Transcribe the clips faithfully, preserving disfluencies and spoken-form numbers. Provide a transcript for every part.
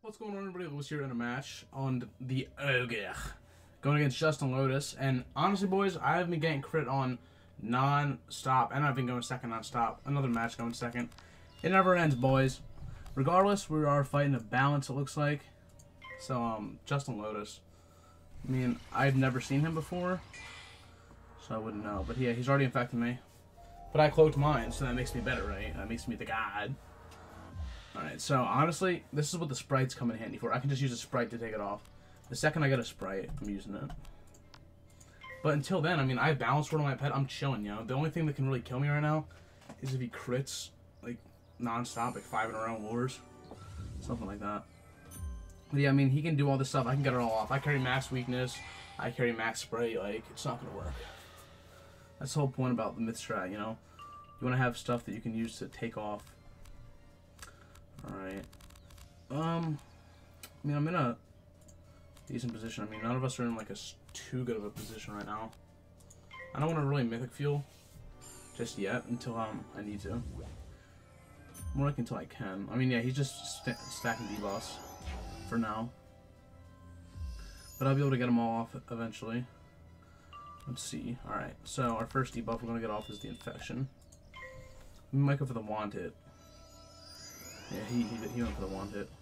What's going on, everybody? Lewis here in a match on the Ogre, going against Justin Lotus. And honestly, boys, I have been getting crit on non-stop, and I've been going second non-stop. Another match going second. It never ends, boys. Regardless, we are fighting a balance, it looks like. So, um, Justin Lotus. I mean, I've never seen him before, so I wouldn't know. But yeah, he's already infected me. But I cloaked mine, so that makes me better, right? That makes me the god. Alright, so honestly, this is what the sprites come in handy for. I can just use a sprite to take it off. The second I get a sprite, I'm using it. But until then, I mean, I have balance word on my pet. I'm chilling, you know. The only thing that can really kill me right now is if he crits, like, non-stop, like five in a row wars. Something like that. But yeah, I mean, he can do all this stuff. I can get it all off. I carry max weakness. I carry max spray. Like, it's not going to work. That's the whole point about the myth strat, you know. You want to have stuff that you can use to take off. Alright. Um, I mean, I'm in a decent position. I mean, none of us are in, like, a too good of a position right now. I don't want to really mythic fuel just yet until um, I need to. More like until I can. I mean, yeah, he's just st stacking debuffs for now. But I'll be able to get them all off eventually. Let's see. Alright, so our first debuff we're going to get off is the infection. We might go for the wand hit. Yeah, he, he, he went for the wand hit.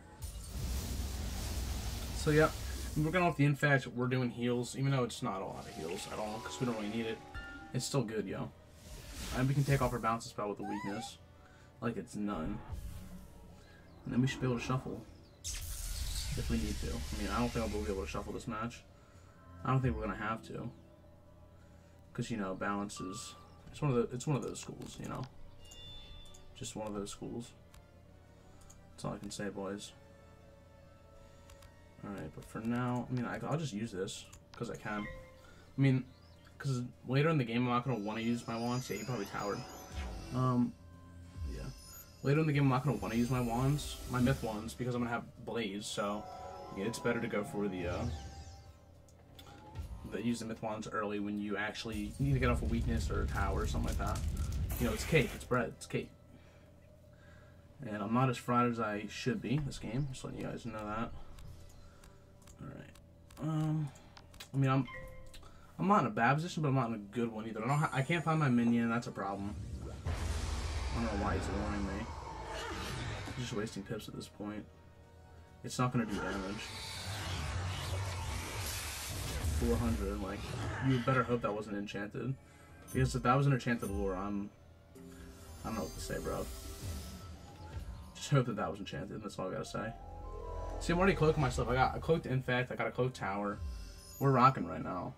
So, yeah, we're going off the infect. We're doing heals, even though it's not a lot of heals at all, because we don't really need it. It's still good, yo. And we can take off our bounce spell with the weakness, like it's none. And then we should be able to shuffle, if we need to. I mean, I don't think I'll be able to shuffle this match. I don't think we're going to have to. Because, you know, balance is... It's one of the, it's one of those schools, you know. Just one of those schools. That's all I can say, boys. Alright, but for now, I mean, I, I'll just use this, because I can. I mean, because later in the game, I'm not going to want to use my wands. Yeah, he probably towered. Um, yeah. Later in the game, I'm not going to want to use my wands, my myth wands, because I'm going to have Blaze, so yeah, it's better to go for the, uh, the, use the myth wands early when you actually need to get off a weakness or a tower or something like that. You know, it's cake, it's bread, it's cake. And I'm not as fried as I should be this game. Just letting you guys know that. Alright. Um, I mean, I'm I'm not in a bad position, but I'm not in a good one either. I don't ha I can't find my minion. That's a problem. I don't know why he's ignoring me. I'm just wasting pips at this point. It's not going to do damage. four hundred. Like, you better hope that wasn't enchanted. Because if that was an enchanted lure, I'm... I don't know what to say, bro. Just hope that that was enchanted, that's all I gotta say. See, I'm already cloaking myself. I got a cloaked infect, I got a cloaked tower. We're rocking right now.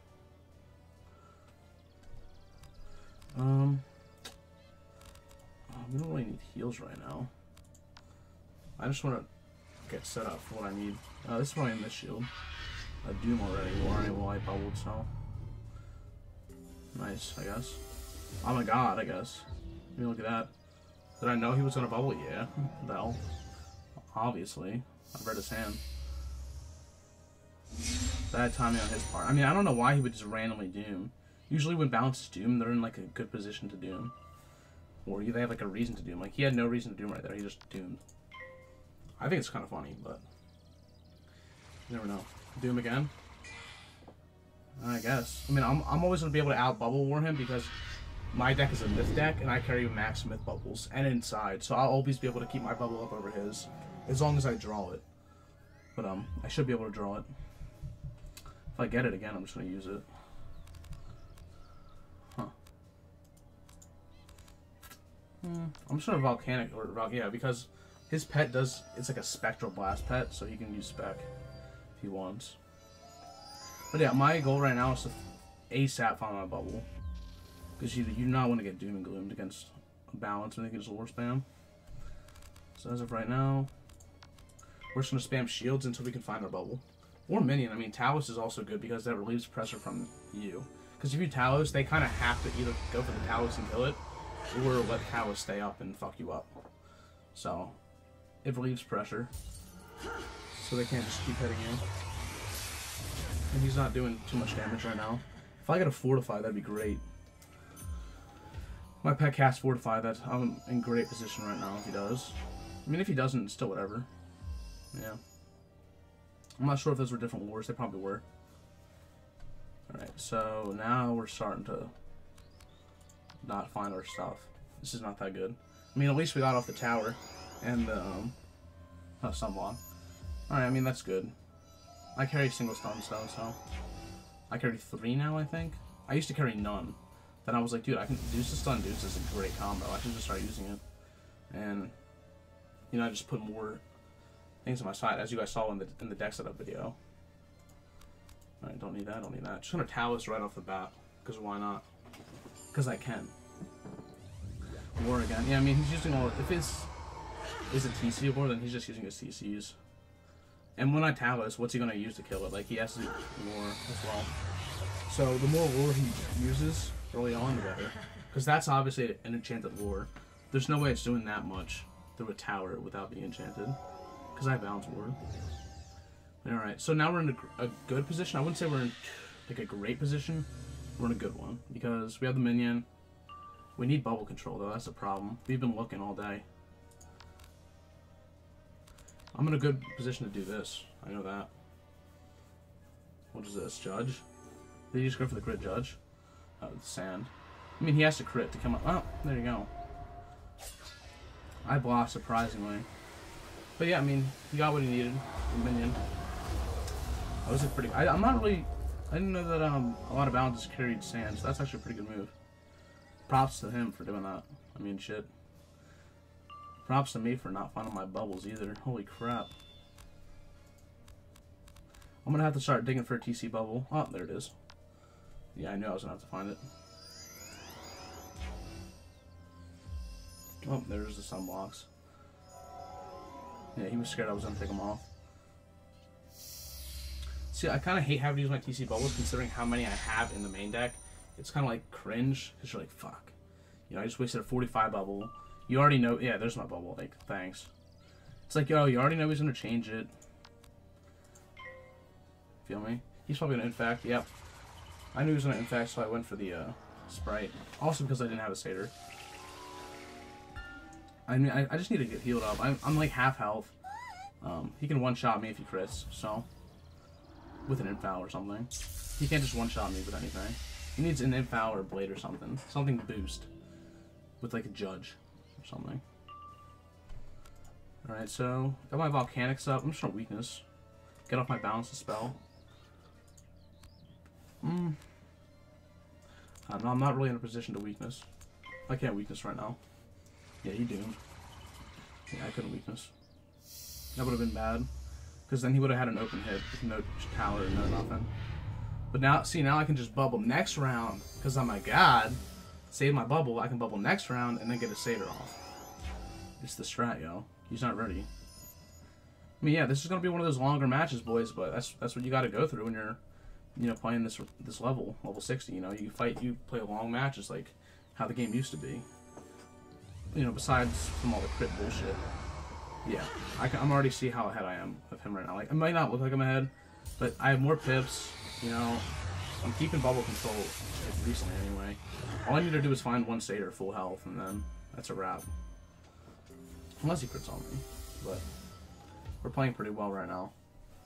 Um, oh, we don't really need heals right now. I just want to get set up for what I need. Uh, this is probably in this shield. A Doom already. We're already light bubbled, so. Nice, I guess. Oh my god, I guess. I mean, look at that. Did I know he was gonna bubble? Yeah. Well, obviously. I read his hand. Bad timing on his part. I mean, I don't know why he would just randomly doom. Usually when balances doom, they're in like a good position to doom. Or they have like a reason to doom. Like, he had no reason to doom right there. He just doomed. I think it's kind of funny, but you never know. Doom again? I guess. I mean, I'm, I'm always gonna be able to out bubble war him because my deck is a myth deck, and I carry max myth bubbles, and inside, so I'll always be able to keep my bubble up over his, as long as I draw it. But, um, I should be able to draw it. If I get it again, I'm just going to use it. Huh. Hmm. I'm just going to Volcanic, or, yeah, because his pet does, it's like a Spectral Blast pet, so he can use Spec if he wants. But yeah, my goal right now is to ASAP find my bubble. Because you, you do not want to get Doom and Gloomed against a balance when they can just lore spam. So as of right now, we're just going to spam shields until we can find our bubble. Or minion. I mean, Talos is also good because that relieves pressure from you. Because if you Talos, they kind of have to either go for the Talos and kill it, or let Talos stay up and fuck you up. So, it relieves pressure. So they can't just keep hitting you. And he's not doing too much damage right now. If I get a Fortify, that'd be great. My pet casts Fortify, that I'm in great position right now if he does. I mean, if he doesn't, it's still whatever. Yeah. I'm not sure if those were different wars. They probably were. Alright, so now we're starting to not find our stuff. This is not that good. I mean, at least we got off the tower and the, um, oh, sunblock. Alright, I mean, that's good. I carry single stun stone, so I carry three now, I think. I used to carry none. Then I was like, dude, I can Deuce to stun Deuce is a great combo. I can just start using it. And, you know, I just put more things on my side, as you guys saw in the in the deck setup video. Alright, don't need that, don't need that. Just gonna Talus right off the bat, because why not? Because I can. War again. Yeah, I mean, he's using all... If it's is a T C war, then he's just using his T Cs. And when I Talus, what's he gonna use to kill it? Like, he has to do more as well. So, the more lore he uses early on, the better. Because that's obviously an enchanted lore. There's no way it's doing that much through a tower without being enchanted. Because I have Balance Ward. Alright, so now we're in a, a good position. I wouldn't say we're in, like, a great position. We're in a good one. Because we have the minion. We need bubble control, though. That's the problem. We've been looking all day. I'm in a good position to do this. I know that. What is this? Judge? Did he just go for the crit Judge? Oh, the sand. I mean, he has to crit to come up. Oh, there you go. I blocked, surprisingly. But yeah, I mean, he got what he needed. The minion. That was a pretty... I, I'm not really... I didn't know that um a lot of balances carried sand, so that's actually a pretty good move. Props to him for doing that. I mean, shit. Props to me for not finding my bubbles either. Holy crap. I'm gonna have to start digging for a T C bubble. Oh, there it is. Yeah, I knew I was gonna have to find it. Oh, there's the sunblocks. Yeah, he was scared I was gonna take them off. See, I kind of hate having to use my T C bubbles considering how many I have in the main deck. It's kind of like cringe, because you're like, fuck. You know, I just wasted a forty-five bubble. You already know, yeah, there's my bubble, like, thanks. It's like, yo, you already know he's gonna change it. Feel me? He's probably gonna infect, yep. I knew he was gonna infect, so I went for the, uh, Sprite. Also because I didn't have a Satyr. I mean, I, I just need to get healed up. I'm, I'm like half health. Um, he can one-shot me if he crits, so. With an infoul or something. He can't just one-shot me with anything. He needs an infoul or a blade or something. Something boost. With like a Judge or something. Alright, so got my Volcanics up. I'm just on weakness. Get off my balance to spell. Hmm. Uh, no, I'm not really in a position to weakness. I can't weakness right now. Yeah, he doomed. Yeah, I couldn't weakness. That would have been bad. Because then he would have had an open hit with no tower, no nothing. But now, see, now I can just bubble next round. Because I'm like, God, save my bubble. I can bubble next round and then get a Satyr off. It's the strat, yo. He's not ready. I mean, yeah, this is going to be one of those longer matches, boys. But that's that's what you got to go through when you're, you know, playing this this level, level sixty. You know, you fight, you play a long match. It's like how the game used to be. You know, besides from all the crit bullshit. Yeah, I can, I'm already see how ahead I am of him right now. Like, it might not look like I'm ahead, but I have more pips, you know. I'm keeping bubble control, like, recently anyway. All I need to do is find one Satyr full health, and then that's a wrap. Unless he crits on me, but we're playing pretty well right now.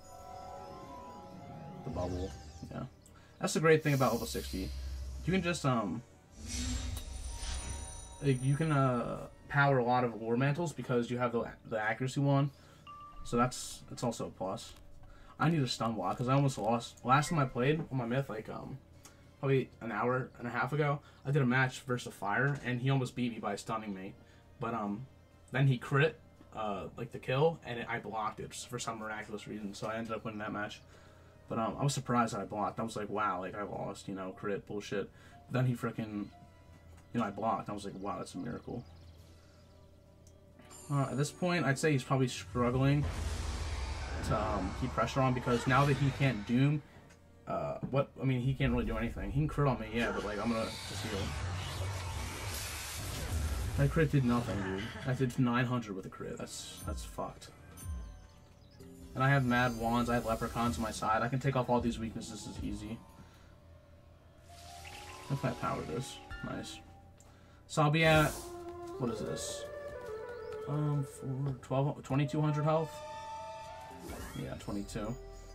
The bubble, yeah. That's the great thing about level sixty. You can just, um... like, you can, uh... power a lot of lore mantles because you have the, the accuracy one, so that's that's also a plus. I need a stun block because I almost lost last time I played on my myth, like um probably an hour and a half ago. I did a match versus a fire and he almost beat me by stunning me, but um then he crit uh like the kill and it, I blocked it for some miraculous reason, so I ended up winning that match. But um I was surprised that I blocked. I was like, wow, like I lost, you know, crit bullshit. But then he freaking, you know, I blocked. I was like, wow, that's a miracle. Uh, at this point, I'd say he's probably struggling to um, keep pressure on because now that he can't doom, uh, what I mean, he can't really do anything. He can crit on me, yeah, but like I'm gonna just heal. That crit did nothing, dude. I did nine hundred with a crit. That's that's fucked. And I have mad wands. I have leprechauns on my side. I can take off all these weaknesses as easy. If I power this, nice. So I'll be at what is this? Um, for twelve, twenty-two hundred health? Yeah, twenty-two.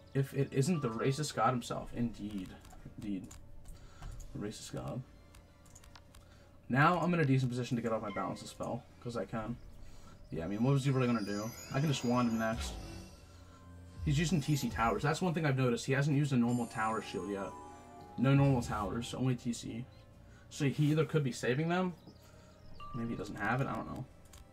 If it isn't the racist god himself. Indeed. Indeed. The racist god. Now I'm in a decent position to get off my balance spell. Because I can. Yeah, I mean, what was he really going to do? I can just wand him next. He's using T C towers. That's one thing I've noticed. He hasn't used a normal tower shield yet. No normal towers. Only T C. So he either could be saving them. Maybe he doesn't have it. I don't know.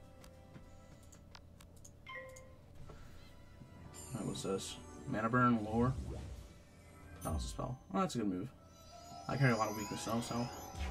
Alright, what's this? Mana burn, lore. Balance a spell. Oh, that's a good move. I carry a lot of weakness though, so.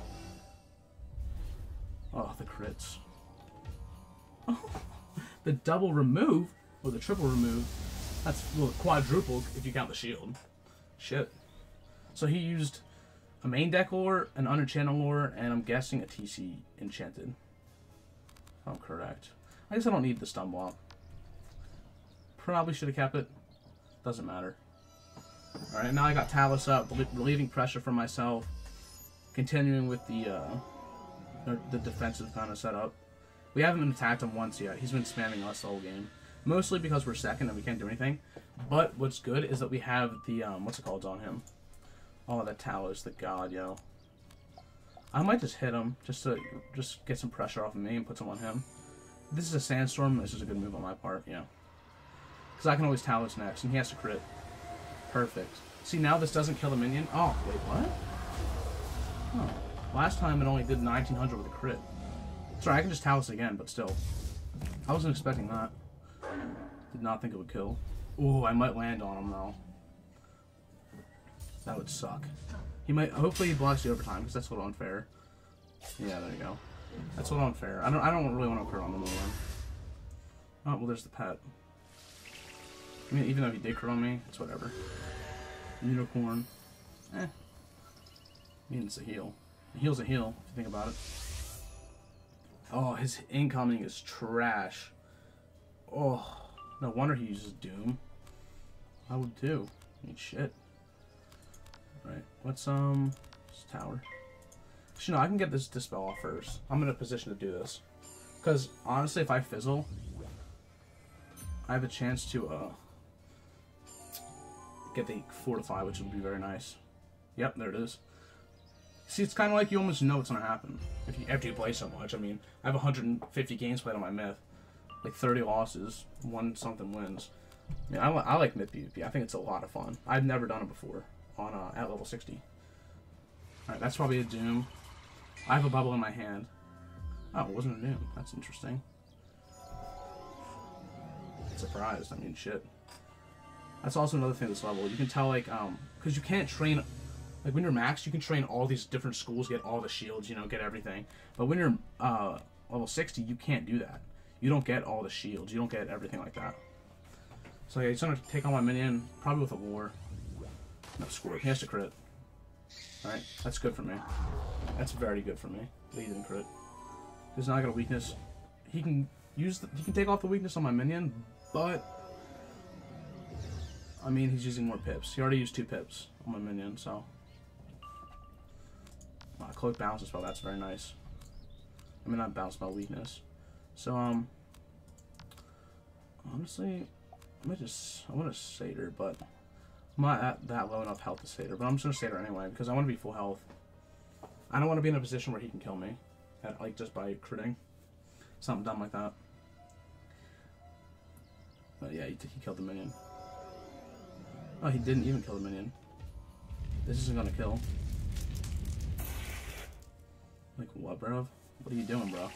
Oh, the crits. Oh, the double remove, or the triple remove. That's well, quadruple if you count the shield. Shit. So he used a main deck lore, an under-channel lore, and I'm guessing a T C enchanted. If I'm correct. I guess I don't need the stun block. Probably should have kept it. Doesn't matter. Alright, now I got Talus up, relieving pressure from myself. Continuing with the, uh, the defensive kind of setup. We haven't been attacked him once yet. He's been spamming us the whole game. Mostly because we're second and we can't do anything. But what's good is that we have the, um, what's it called on him? Oh, that Talus, the god, yo. I might just hit him, just to just get some pressure off of me and put some on him. This is a Sandstorm. This is a good move on my part, yeah. Because I can always Talus next, and he has to crit. Perfect. See, now this doesn't kill the minion. Oh, wait, what? Oh. Last time it only did nineteen hundred with a crit. Sorry, I can just Talus again, but still. I wasn't expecting that. Did not think it would kill. Ooh, I might land on him, though. That would suck. He might. Hopefully he blocks the overtime, because that's a little unfair. Yeah, there you go. That's a little unfair. I don't. I don't really want to crit on the more. Oh well, there's the pet. I mean, even though he did crit on me, it's whatever. Unicorn. Eh. I mean, it's a heal. A heal's a heal, if you think about it. Oh, his incoming is trash. Oh, no wonder he uses Doom. I would too. I mean, shit. Right, what's, um, this tower? Actually, no, I can get this Dispel off first. I'm in a position to do this. Because, honestly, if I fizzle, I have a chance to, uh, get the Fortify, which would be very nice. Yep, there it is. See, it's kind of like you almost know what's going to happen if you, after you play so much. I mean, I have one hundred fifty games played on my myth. Like thirty losses, one something wins. I mean, I, I like myth PvP. I think it's a lot of fun. I've never done it before on uh, at level sixty. Alright, that's probably a Doom. I have a bubble in my hand. Oh, it wasn't a Doom. That's interesting. Surprised. I mean, shit. That's also another thing this level. You can tell, like, um, because you can't train, like, when you're max, you can train all these different schools, get all the shields, you know, get everything. But when you're, uh, level sixty, you can't do that. You don't get all the shields. You don't get everything like that. So, yeah, he's gonna take on my minion, probably with a war. No, score. He has to crit. Alright, that's good for me. That's very good for me. That he didn't crit. He's not got a weakness. He can use, the, he can take off the weakness on my minion, but I mean, he's using more pips. He already used two pips on my minion, so. Uh, cloak bounce spell, that's very nice. I mean, not bounce spell, weakness. So, um, honestly, I might just, I want to Satyr, but I'm not at that low enough health to Satyr, but I'm just going to Satyr anyway, because I want to be full health. I don't want to be in a position where he can kill me, at, like, just by critting. Something dumb like that. But yeah, he, he killed the minion. Oh, he didn't even kill the minion. This isn't gonna kill. Like, what, bro? What are you doing, bro?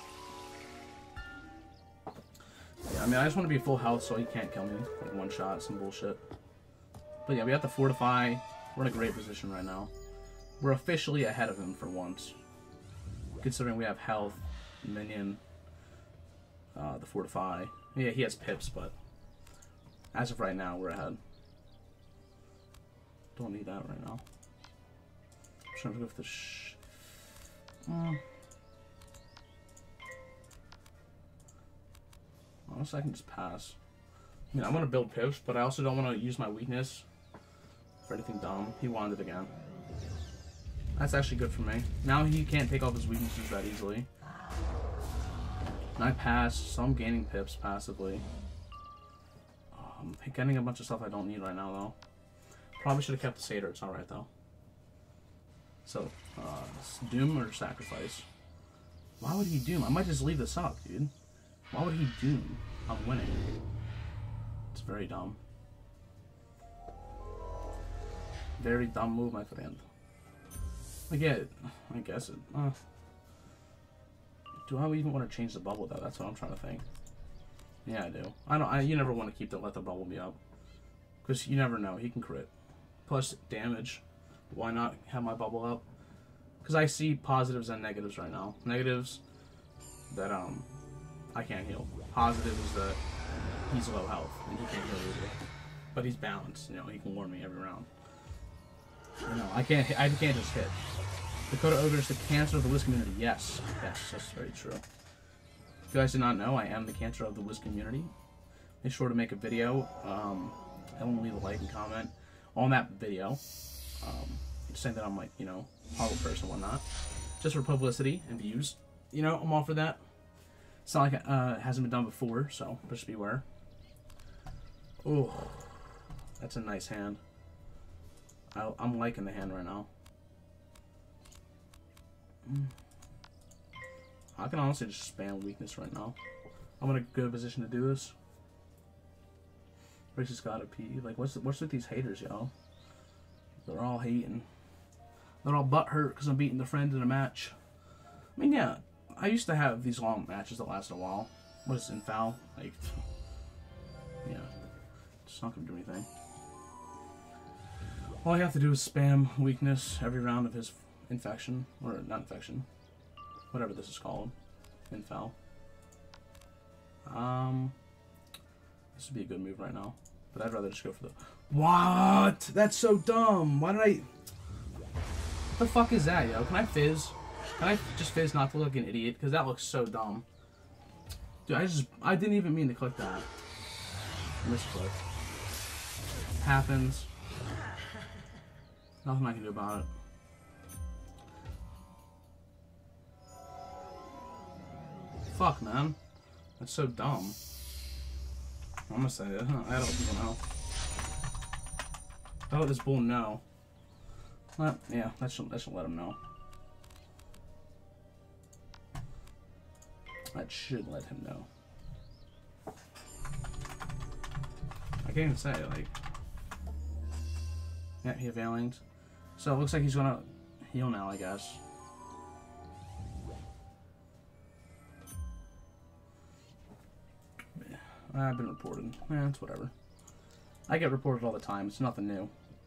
Yeah, I mean, I just want to be full health so he can't kill me. Like, one shot, some bullshit. But yeah, we have to Fortify. We're in a great position right now. We're officially ahead of him for once. Considering we have health, minion, uh, the Fortify. Yeah, he has pips, but as of right now, we're ahead. Don't need that right now. I'm trying to go with the sh... Mm. Honestly, I can just pass. I mean, I want to build pips, but I also don't want to use my weakness for anything dumb. He wanted it again. That's actually good for me. Now he can't take off his weaknesses that easily. And I passed, so I'm gaining pips passively. Oh, I'm getting a bunch of stuff I don't need right now, though. Probably should have kept the Satyr. It's alright, though. So, uh, Doom or Sacrifice? Why would he Doom? I might just leave this up, dude. Why would he Doom? I'm winning. It's very dumb. Very dumb move, my friend. I get it. I guess it. Uh, do I even want to change the bubble, though? That's what I'm trying to think. Yeah, I do. I don't. I, you never want to keep the let the bubble be up. Because you never know. He can crit. Plus damage. Why not have my bubble up? Because I see positives and negatives right now. Negatives that um I can't heal. Positive is that he's low health and he can't heal either. But he's balanced. You know, he can warn me every round. You know, I can't. I can't just hit. Dakota Ogre is the cancer of the Wiz community. Yes, yes, that's very true. If you guys did not know, I am the cancer of the Wiz community. Make sure to make a video. Um, and leave a like and comment on that video. Um, saying that I'm like, you know, horrible person and whatnot, just for publicity and views. You know, I'm all for that. It's not like uh, it hasn't been done before, so just beware. Oh, that's a nice hand. I, I'm liking the hand right now. I can honestly just spam weakness right now. I'm in a good position to do this. Racist gotta pee. Like, what's what's with these haters, yo? They're all hating. They're all butthurt because I'm beating the friend in a match. I mean, yeah, I used to have these long matches that lasted a while. What is Infal? Like, yeah, it's not gonna do anything. All I have to do is spam weakness every round of his infection, or not infection, whatever this is called, Infal. Um, this would be a good move right now, but I'd rather just go for the. What? That's so dumb. Why did I? What the fuck is that, yo? Can I fizz? Can I just fizz not to look like an idiot? Because that looks so dumb. Dude, I just I didn't even mean to click that. Misclick. Happens. Nothing I can do about it. Fuck, man. That's so dumb. I'm gonna say it. I don't people know. I let this bull know. Well, yeah, that should, that should let him know. That should let him know. I can't even say, like... Yeah, he have aliens. So it looks like he's gonna heal now, I guess. Yeah, I've been reported. Yeah, it's whatever. I get reported all the time. It's nothing new.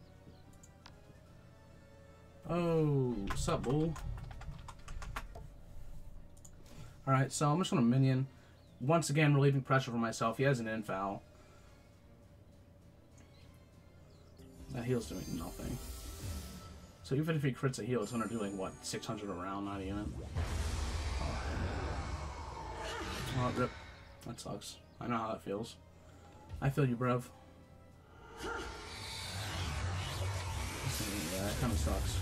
Oh, sup, bull? Alright, so I'm just gonna minion. Once again, relieving pressure from myself. He has an Infal. That heal's doing nothing. So even if he crits a heal, it's gonna do like, what, six hundred a round, not even? Oh, oh rip. That sucks. I know how that feels. I feel you, bruv. Yeah, that kinda sucks.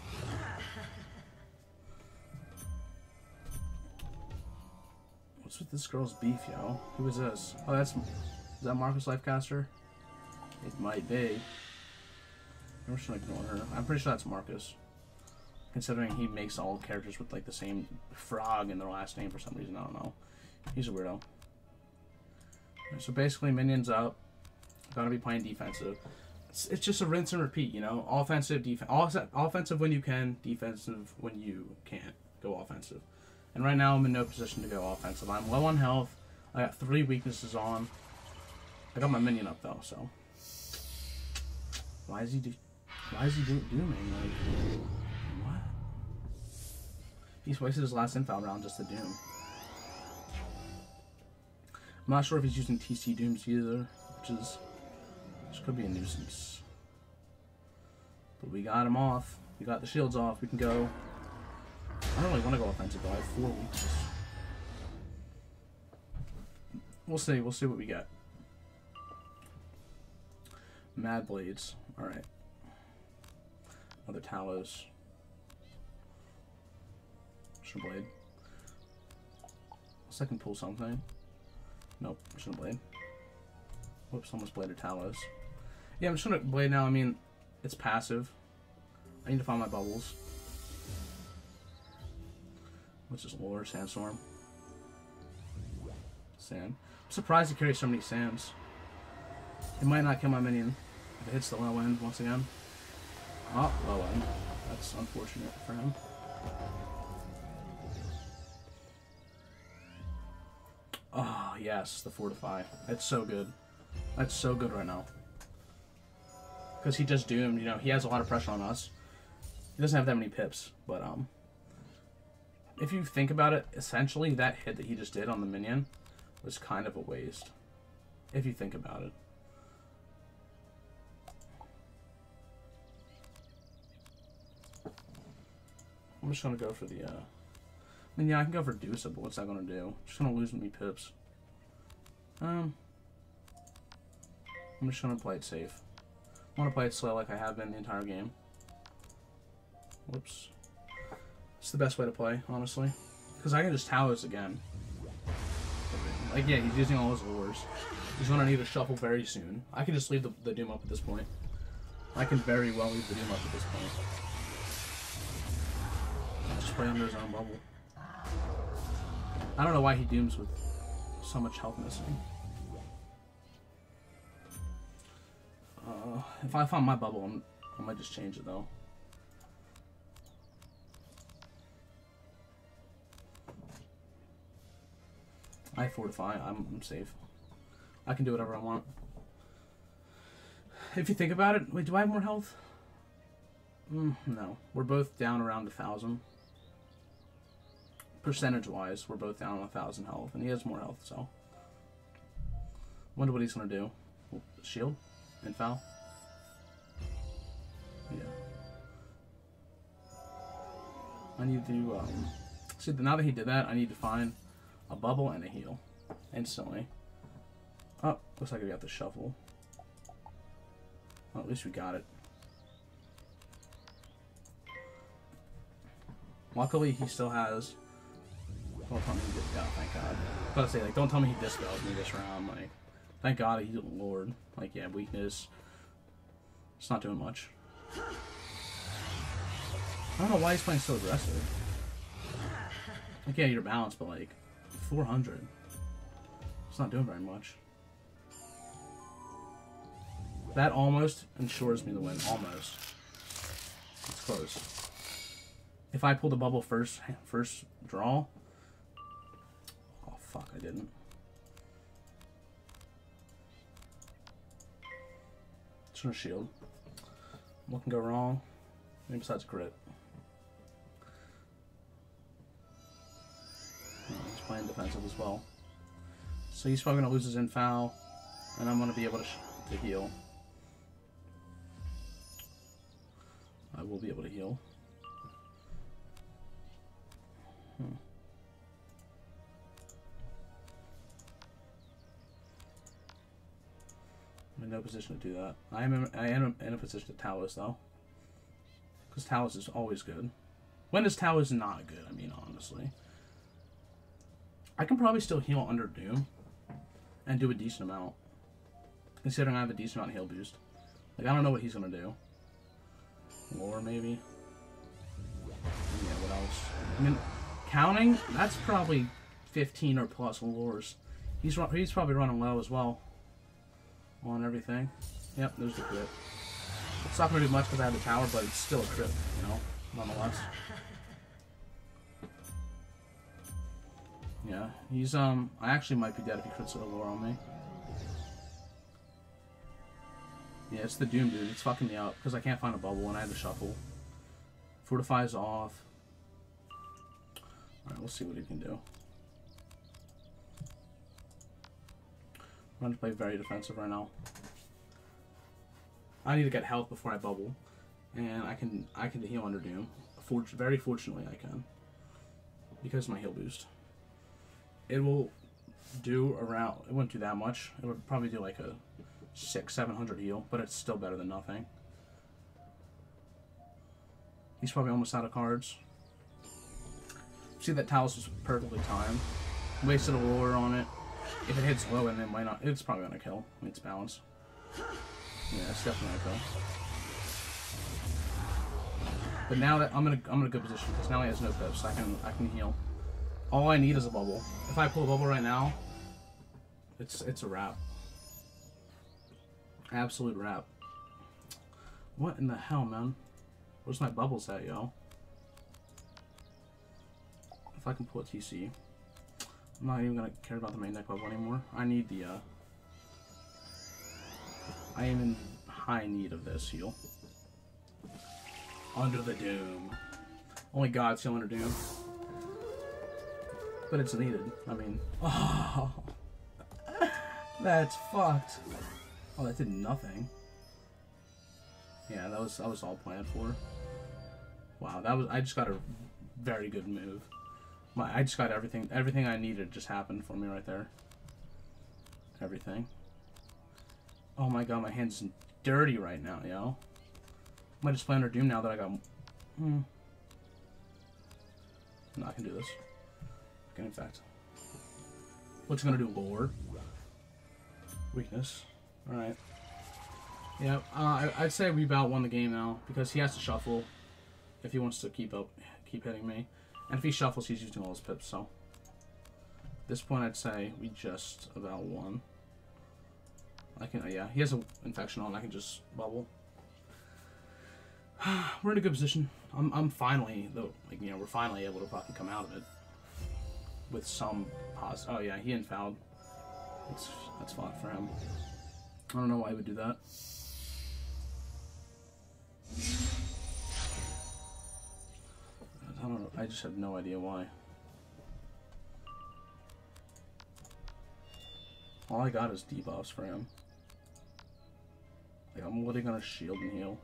What's with this girl's beef, yo? Who is this? Oh, that's... Is that Marcus Lifecaster? It might be. I'm just gonna ignore her. I'm pretty sure that's Marcus. Considering he makes all characters with like the same frog in their last name for some reason. I don't know. He's a weirdo. So basically, minions up. Gotta be playing defensive. It's, it's just a rinse and repeat, you know? Offensive, defense. Offensive when you can, defensive when you can't. Go offensive. And right now, I'm in no position to go offensive. I'm low on health. I got three weaknesses on. I got my minion up though, so. Why is he do? Why is he do dooming? Like, what? He's wasted his last infal round just to doom. I'm not sure if he's using T C dooms either, which is which could be a nuisance. But we got him off. We got the shields off. We can go. I don't really want to go offensive though. I have four weaknesses. We'll see. We'll see what we get. Mad Blades. Alright. Other Talos. Shouldn't blade. Second pull something. Nope, shouldn't blade. Whoops, almost bladed Talos. Yeah, I'm just gonna blade now. I mean, It's passive. I need to find my bubbles. Which is lure, sandstorm. Sand. I'm surprised he carries so many sands. It might not kill my minion if it hits the low end once again. Oh, low end. That's unfortunate for him. Oh, yes, the Fortify. It's so good. That's so good right now. Because he just doomed, you know, he has a lot of pressure on us. He doesn't have that many pips, but, um... if you think about it, essentially, that hit that he just did on the minion was kind of a waste. If you think about it. I'm just gonna go for the, uh... I mean, yeah, I can go for Dusa, but what's that gonna do? Just gonna lose me pips. Um... I'm just gonna play it safe. I wanna play it slow like I have been the entire game. Whoops. It's the best way to play, honestly. Because I can just Talos again. Like, yeah, he's using all his lures. He's gonna need a shuffle very soon. I can just leave the, the Doom up at this point. I can very well leave the Doom up at this point. Just play under his own bubble. I don't know why he Dooms with so much health missing. Uh, if I find my bubble, I'm, I might just change it, though. I fortify. I'm, I'm safe. I can do whatever I want. If you think about it, wait, do I have more health? Mm, no. We're both down around a thousand. Percentage-wise, we're both down a thousand health, and he has more health, so. Wonder what he's gonna do. Shield? Infal? Yeah. I need to, um... see, now that he did that, I need to find a bubble and a heal. Instantly. Oh, looks like we got the shuffle. Well, at least we got it. Luckily, he still has... Don't tell me he did... Oh, thank God. I was about to say, like, don't tell me he dispels me this round. Like, thank God he's a lord. Like, yeah, weakness. It's not doing much. I don't know why he's playing so aggressive. Like, yeah, you're balanced, but, like, four hundred. It's not doing very much. That almost ensures me the win. Almost. It's close. If I pull the bubble first, first draw... Oh, fuck, I didn't. Just gonna shield. What can go wrong? Maybe besides crit. Oh, he's playing defensive as well. So he's probably gonna lose his infoul, and I'm gonna be able to, sh to heal. I will be able to heal. Hmm. I'm in no position to do that. I am in, I am in a position to Talos, though. Because Talos is always good. When is Talos not good? I mean, honestly. I can probably still heal under Doom. And do a decent amount. Considering I have a decent amount of heal boost. Like, I don't know what he's going to do. Lore, maybe? Yeah, what else? I mean, counting, that's probably fifteen or plus lures. He's, he's probably running low as well. On everything. Yep, there's the crit. It's not going to do much because I have the tower, but it's still a crit, you know, nonetheless. Yeah, he's, um, I actually might be dead if he crits a lure on me. Yeah, it's the Doom, dude. It's fucking me up because I can't find a bubble and I had to shuffle. Fortify's off. Alright, we'll see what he can do. I'm going to play very defensive right now. I need to get health before I bubble. And I can I can heal under Doom. For, very fortunately I can. Because of my heal boost. It will do around, it wouldn't do that much. It would probably do like a six, seven hundred heal, but it's still better than nothing. He's probably almost out of cards. See, that Talos is perfectly timed. Wasted a lure on it. If it hits low, and it might not, it's probably gonna kill. I mean, it's balanced. Yeah, it's definitely gonna kill. But now that I'm in a, I'm in a good position because now he has no pips. I can I can heal. All I need is a bubble. If I pull a bubble right now, it's it's a wrap. Absolute wrap. What in the hell, man? Where's my bubbles at, yo? If I can pull a T C, I'm not even gonna care about the main deck bubble anymore. I need the. Uh, I am in high need of this heal. Under the Doom. Only God's heal under Doom. But it's needed. I mean, oh, that's fucked. Oh, that did nothing. Yeah, that was that was all planned for. Wow, that was I just got a very good move. My I just got everything everything I needed just happened for me right there. Everything. Oh my god, my hand's dirty right now, yo. I might just play under Doom now that I got. Hmm. No, I can do this. I can, in fact. What's it gonna do, Lord? Weakness. Alright. Yeah, uh, I, I'd say we about won the game now because he has to shuffle if he wants to keep up, keep hitting me, and if he shuffles, he's using all his pips. So at this point, I'd say we just about won. I can, uh, yeah, he has an infection on. I can just bubble. We're in a good position. I'm, I'm finally though, like you know, we're finally able to fucking come out of it with some pos. Oh yeah, he infouled. That's that's fine for him. I don't know why he would do that. I don't know. I just have no idea why. All I got is debuffs for him. Like, I'm literally gonna shield and heal.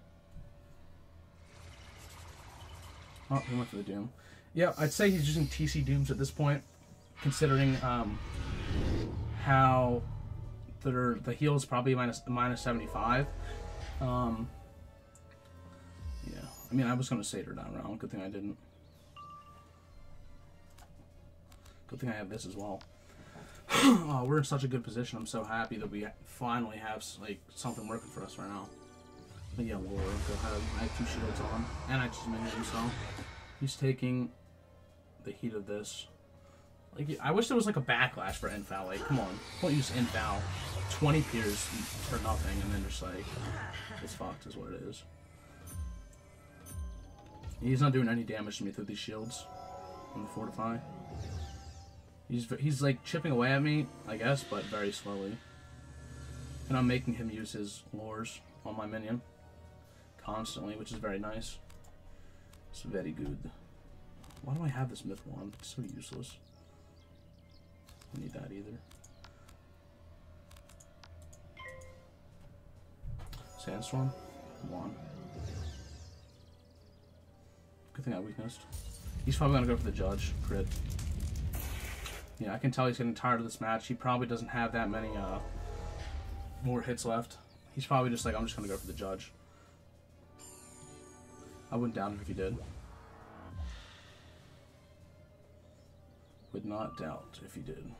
Oh, he went for the Doom. Yeah, I'd say he's using T C Dooms at this point, considering um, how the the heal is probably minus minus seventy-five. Um, yeah, I mean, I was gonna save her down round. Good thing I didn't. Good thing I have this as well. Oh, we're in such a good position. I'm so happy that we finally have like something working for us right now. But yeah, Laura, go ahead. I have two shields on, and I just made him so. He's taking the heat of this. Like, I wish there was like a backlash for infoul. Like, come on, don't use infoul. twenty peers for nothing, and then just like it's fucked is what it is. He's not doing any damage to me through these shields on the fortify. He's he's like chipping away at me, I guess, but very slowly. And I'm making him use his lures on my minion constantly, which is very nice. It's very good. Why do I have this myth wand? It's so useless. I don't need that either. Sandstorm? One. Good thing I weaknessed. He's probably gonna go for the judge. Crit. Yeah, I can tell he's getting tired of this match. He probably doesn't have that many uh, more hits left. He's probably just like, I'm just gonna go for the judge. I wouldn't doubt it if he did. Would not doubt if he did.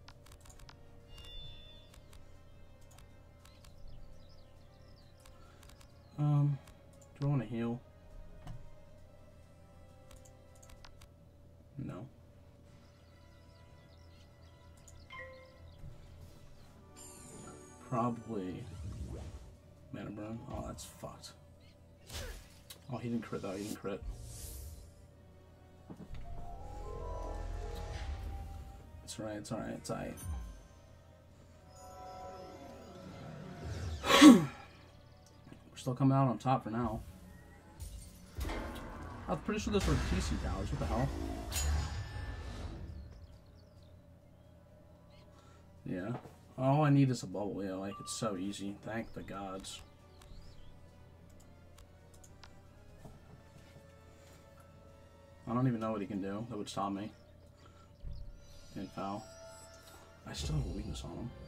Um, do I want to heal? No. Probably mana burn. Oh, that's fucked. Oh, he didn't crit though. He didn't crit. It's alright. It's alright. It's alright. We're still coming out on top for now. I'm pretty sure those were T C towers. What the hell? Yeah. All I need is a bubble. Yeah, like it's so easy. Thank the gods. I don't even know what he can do that would stop me. Infoul. I still have a weakness on him.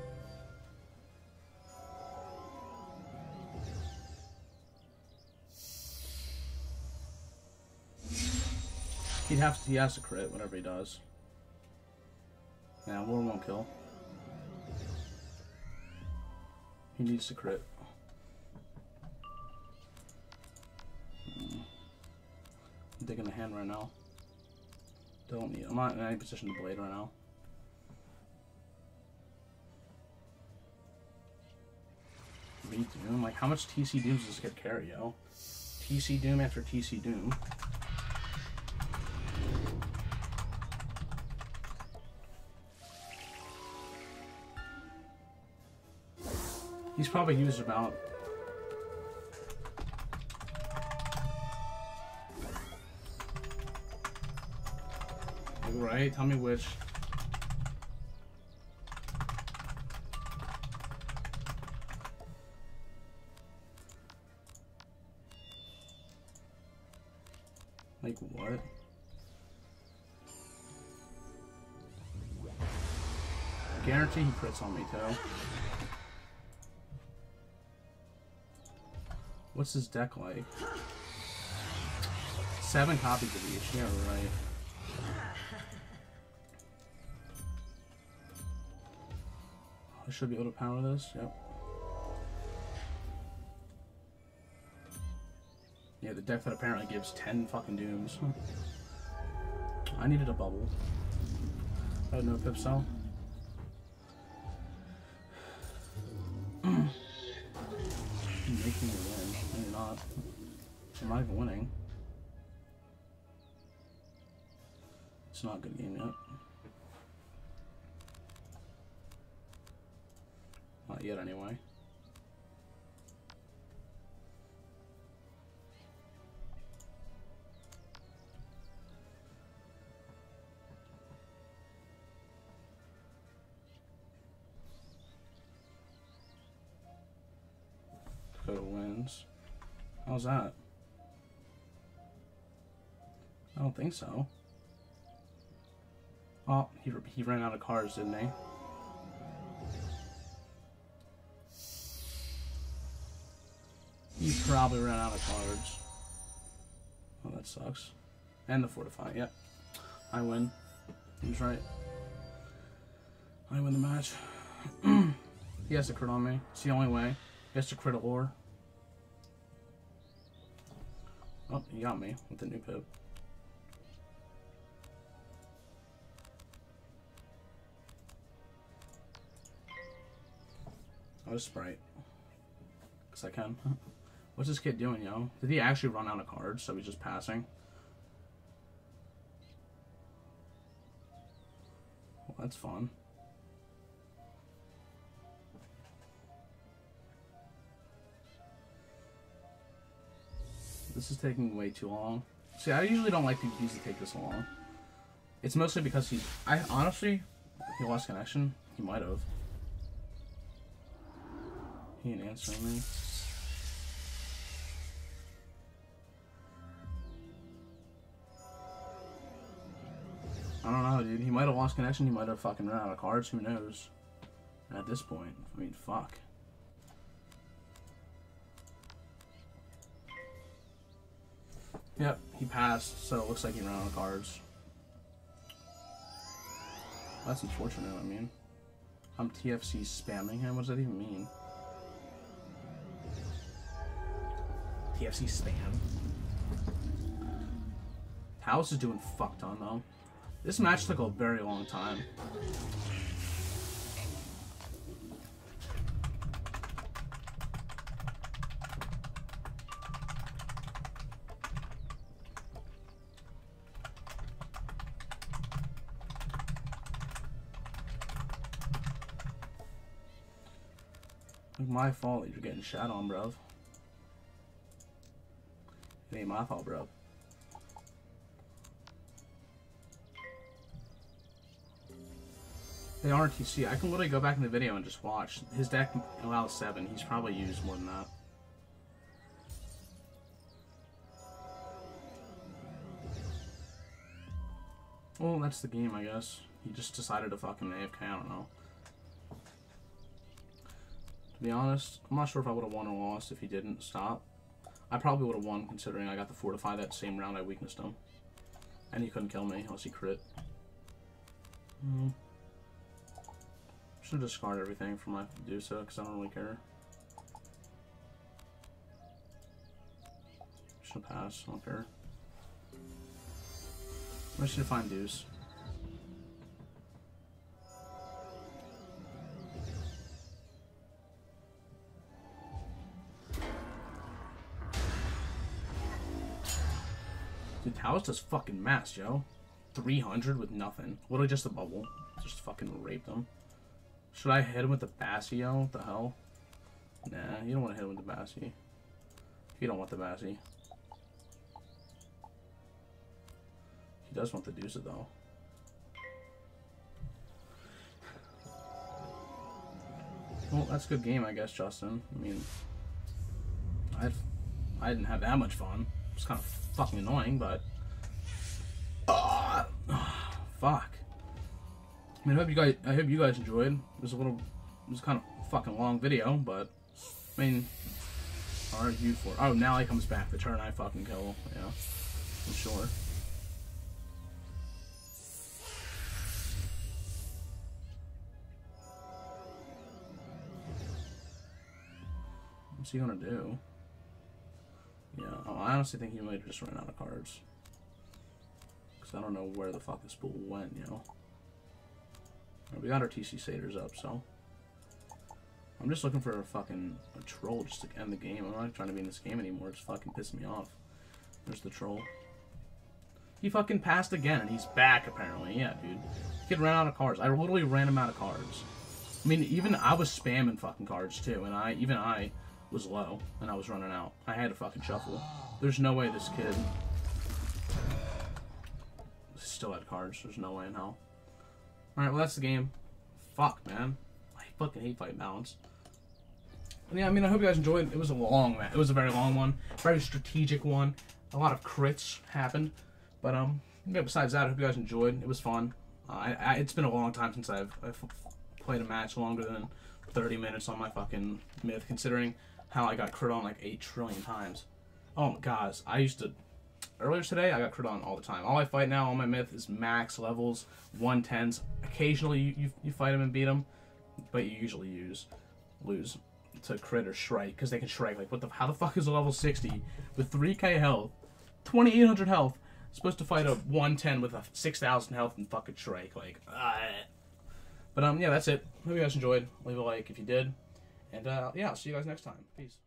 He'd have to, he has to crit whatever he does. Yeah, War won't kill. He needs to crit. I'm digging the hand right now. Don't need. I'm not in any position to blade right now. Doom? Like, how much T C Dooms does this kid carry, yo? T C Doom after T C Doom. He's probably used about... Right? Tell me which. Like what? Guarantee he crits on me too. What's his deck like? Seven copies of each. Yeah, right. I should be able to power this. Yep. Yeah, the deck that apparently gives ten fucking Dooms. I needed a bubble. I had no pip cell. Making me win. No, you're not. I'm not even winning. It's not a good game yet. Not yet, anyway. Dakota wins. How's that? I don't think so. Oh, he, he ran out of cards, didn't he? He probably ran out of cards. Oh, that sucks. And the Fortify, yep. I win. He was right. I win the match. He has to crit on me. It's the only way. He has to crit a lore. Oh, he got me with the new pip. I'll just Sprite. Because I can. What's this kid doing, yo? Did he actually run out of cards, so he's just passing? Well, that's fun. This is taking way too long. See, I usually don't like these to take this long. It's mostly because he... I honestly... He lost connection. He might have. He ain't answering me. I don't know, dude. He might have lost connection. He might have fucking run out of cards. Who knows? And at this point, I mean, fuck. Yep, he passed, so it looks like he ran out of cards. That's unfortunate, I mean. I'm T F C spamming him? What does that even mean? T F C spam. House is doing fuck ton, though. This match took a very long time. It's my fault that you're getting shot on, bruv. It ain't my fault, bro. Hey, R T C, I can literally go back in the video and just watch. His deck allows seven. He's probably used more than that. Well, that's the game, I guess. He just decided to fucking A F K, I don't know. To be honest, I'm not sure if I would have won or lost if he didn't stop. I probably would have won, considering I got to Fortify that same round I weaknessed him. And he couldn't kill me unless he crit. Mm. Should discard everything for my do so, because I don't really care. Should pass, I don't care. I should find Deuce. Dude, Taos does fucking mass, yo. three hundred with nothing. Literally just a bubble. Just fucking raped him. Should I hit him with the Bassie, yo? What the hell? Nah, you don't want to hit him with the Bassie. You don't want the Bassie. He does want the Deuce, though. Well, that's a good game, I guess, Justin. I mean, I I didn't have that much fun. It's kind of fucking annoying, but uh, fuck. I mean, I hope you guys. I hope you guys enjoyed. It was a little. It was kind of fucking long video, but I mean, what are you for? Oh, now he comes back. The turn I fucking kill. Yeah, I'm sure. What's he gonna do? Yeah, oh, I honestly think he might have just run out of cards. Because I don't know where the fuck this pool went, you know. Right, we got our T C Satyrs up, so. I'm just looking for a fucking a troll just to end the game. I'm not trying to be in this game anymore. It's fucking pissing me off. There's the troll. He fucking passed again, and he's back, apparently. Yeah, dude. The kid ran out of cards. I literally ran him out of cards. I mean, even I was spamming fucking cards, too, and I, even I... was low, and I was running out. I had to fucking shuffle. There's no way this kid still had cards. There's no way in hell. Alright, well, that's the game. Fuck, man. I fucking hate fight balance. And yeah, I mean, I hope you guys enjoyed. It was a long, man. It was a very long one. Very strategic one. A lot of crits happened. But, um, yeah, besides that, I hope you guys enjoyed. It was fun. Uh, I, I, it's been a long time since I've, I've played a match longer than thirty minutes on my fucking myth, considering how I got crit on like eight trillion times. Oh my gosh, I used to... Earlier today, I got crit on all the time. All I fight now on my myth is max levels, one tens. Occasionally, you, you, you fight them and beat them, but you usually use lose to crit or shrike, because they can shrike. Like, what the... How the fuck is a level sixty with three K health, twenty-eight hundred health, supposed to fight a one ten with a six thousand health and fucking shrike? Like, uh... But, um, yeah, that's it. Hope you guys enjoyed. Leave a like if you did. And, uh, yeah, I'll see you guys next time. Peace.